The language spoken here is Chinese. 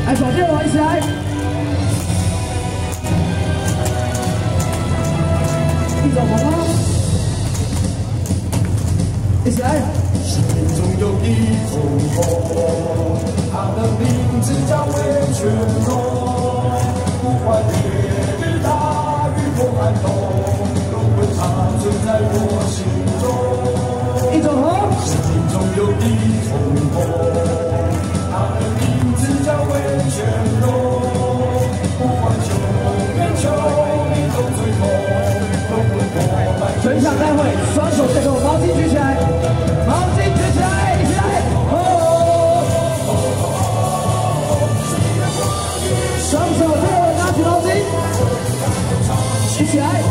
来，左边我一起来，一种红吗？一起来。心中有一种红，它的名字叫魏全龙。不管烈日大雨或寒冬，龙纹长存在我心中。一种红，心中有一种红，它的名字叫魏全龙。不管秋月秋雨都最红，龙纹过满。全场待会，双手借口，毛巾举起来。毛巾举起来，一起来！双手借我拿起毛巾，一起来！